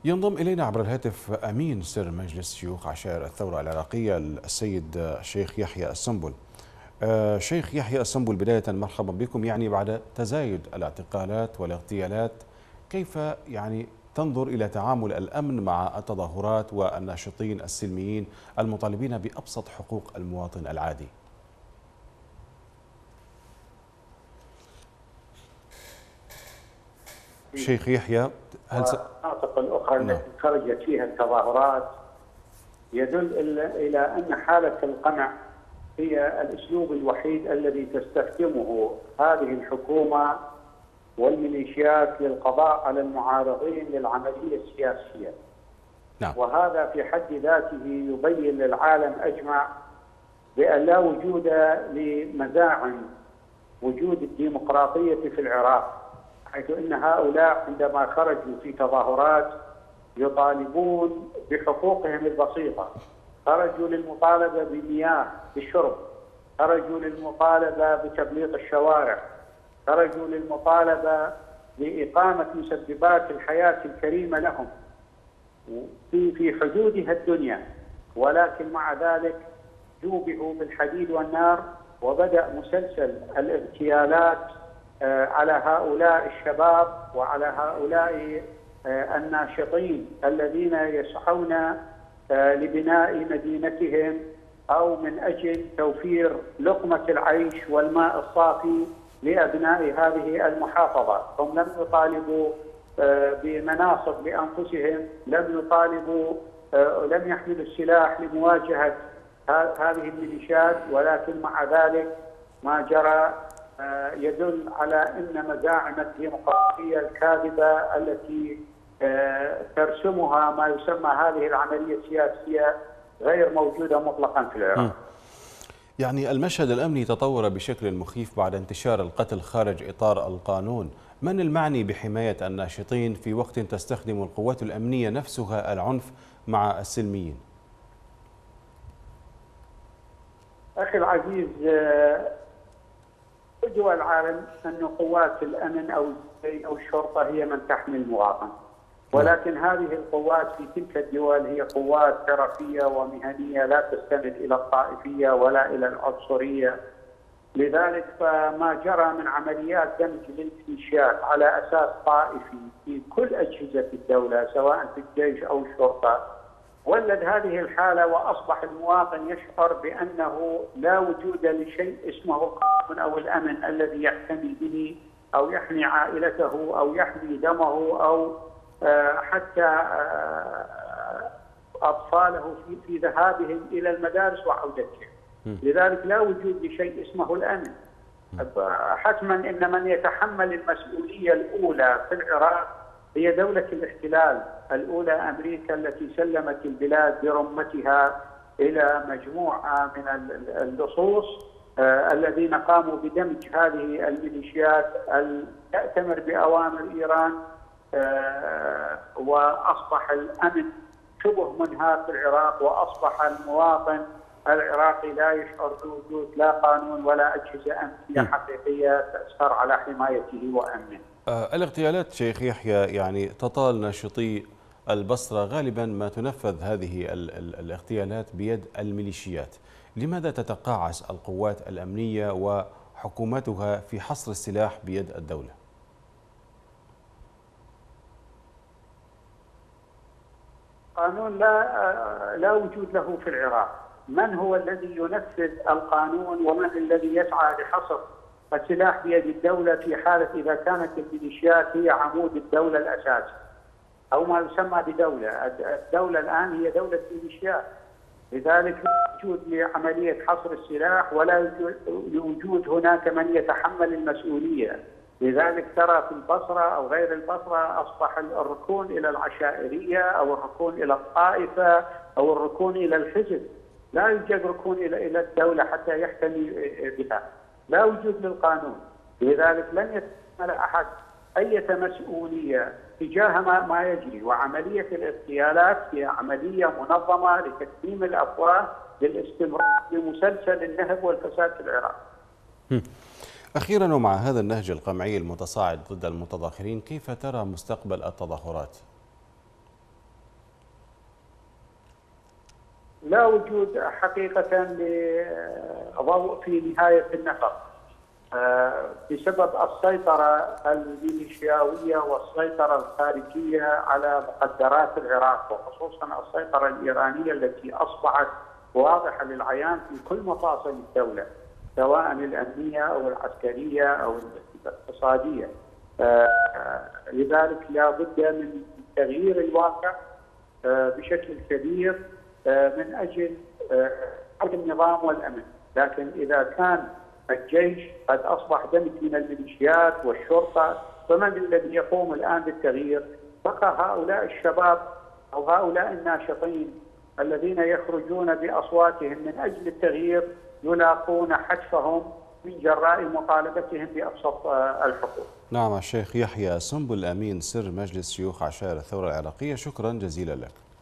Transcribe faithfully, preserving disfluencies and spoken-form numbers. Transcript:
ينضم إلينا عبر الهاتف أمين سر مجلس شيوخ عشائر الثورة العراقية السيد الشيخ يحيى السنبل. آه شيخ يحيى السنبل، بداية مرحبا بكم. يعني بعد تزايد الاعتقالات والاغتيالات، كيف يعني تنظر إلى تعامل الأمن مع التظاهرات والناشطين السلميين المطالبين بأبسط حقوق المواطن العادي؟ شيخ يحيى، هل س... والمناطق الأخرى نعم. التي خرجت فيها التظاهرات يدل إلى أن حالة القمع هي الأسلوب الوحيد الذي تستخدمه هذه الحكومة والميليشيات للقضاء على المعارضين للعملية السياسية. نعم. وهذا في حد ذاته يبين للعالم أجمع بأن لا وجود لمزاعم وجود الديمقراطية في العراق، حيث أن هؤلاء عندما خرجوا في تظاهرات يطالبون بحقوقهم البسيطة، خرجوا للمطالبة بمياه بالشرب، خرجوا للمطالبة بتبليط الشوارع، خرجوا للمطالبة بإقامة مسببات الحياة الكريمة لهم في في حدودها الدنيا، ولكن مع ذلك جوبئوا بالحديد والنار، وبدأ مسلسل الاغتيالات على هؤلاء الشباب وعلى هؤلاء الناشطين الذين يسعون لبناء مدينتهم أو من أجل توفير لقمة العيش والماء الصافي لأبناء هذه المحافظة. هم لم يطالبوا بمناصب لأنفسهم، لم يطالبوا لم يحملوا السلاح لمواجهة هذه الميليشيات، ولكن مع ذلك ما جرى يدل على أن مزاعم الديمقراطية الكاذبة التي ترسمها ما يسمى هذه العملية السياسية غير موجودة مطلقا في العراق. يعني المشهد الأمني تطور بشكل مخيف بعد انتشار القتل خارج إطار القانون. من المعني بحماية الناشطين في وقت تستخدم القوات الأمنية نفسها العنف مع السلميين؟ أخي العزيز، دول العالم أن قوات الأمن أو أو الشرطة هي من تحمي المواطن، ولكن هذه القوات في تلك الدول هي قوات شرفية ومهنية لا تستند إلى الطائفية ولا إلى العنصرية. لذلك فما جرى من عمليات دمج للميليشيات على أساس طائفي في كل أجهزة الدولة سواء في الجيش أو الشرطة ولد هذه الحالة، وأصبح المواطن يشعر بأنه لا وجود لشيء اسمه القانون أو الأمن الذي يحتمي به أو يحمي عائلته أو يحمي دمه أو حتى أطفاله في في ذهابهم إلى المدارس وعودتهم. لذلك لا وجود لشيء اسمه الأمن. حتما إن من يتحمل المسؤولية الأولى في العراق هي دولة الاحتلال الأولى، أمريكا، التي سلمت البلاد برمتها إلى مجموعة من اللصوص الذين قاموا بدمج هذه الميليشيات تأتمر بأوامر إيران، وأصبح الأمن شبه منهار في العراق، وأصبح المواطن العراقي لا يشعر بوجود لا قانون ولا أجهزة أمنية حقيقية تسهر على حمايته وأمنه. الاغتيالات شيخ يحيى يعني تطال ناشطي البصرة، غالبا ما تنفذ هذه الاغتيالات بيد الميليشيات. لماذا تتقاعس القوات الأمنية وحكومتها في حصر السلاح بيد الدولة؟ قانون لا لا وجود له في العراق. من هو الذي ينفذ القانون ومن الذي يسعى لحصر السلاح بيد الدولة في حالة إذا كانت الميليشيات هي عمود الدولة الأساسي أو ما يسمى بدولة؟ الدولة الآن هي دولة ميليشيات. لذلك لا وجود لعملية حصر السلاح ولا يوجد هناك من يتحمل المسؤولية. لذلك ترى في البصرة أو غير البصرة أصبح الركون إلى العشائرية أو الركون إلى الطائفة أو الركون إلى الحزب. لا يوجد ركون إلى إلى الدولة حتى يحتمي بها. لا وجود للقانون. لذلك لن يتحمل أحد أي مسؤولية تجاه ما, ما يجري. وعملية الاغتيالات هي عملية منظمة لتكميم الأفواه للاستمرار بمسلسل النهب والفساد في العراق. أخيرا، ومع هذا النهج القمعي المتصاعد ضد المتظاهرين، كيف ترى مستقبل التظاهرات؟ لا وجود حقيقة لضوء في نهاية النفق بسبب السيطرة الميليشياوية والسيطرة الخارجية على مقدرات العراق، وخصوصا السيطرة الإيرانية التي أصبحت واضحة للعيان في كل مفاصل الدولة، سواء الأمنية أو العسكرية أو الاقتصادية. لذلك لا بد من تغيير الواقع بشكل كبير من أجل النظام والأمن. لكن إذا كان الجيش قد أصبح دمج من الميليشيات والشرطة، فمن الذي يقوم الآن بالتغيير؟ بقى هؤلاء الشباب أو هؤلاء الناشطين الذين يخرجون بأصواتهم من أجل التغيير يلاقون حتفهم من جراء مطالبتهم بأبسط الحقوق. نعم الشيخ يحيى السنبل أمين سر مجلس شيوخ عشائر الثورة العراقية، شكرا جزيلا لك.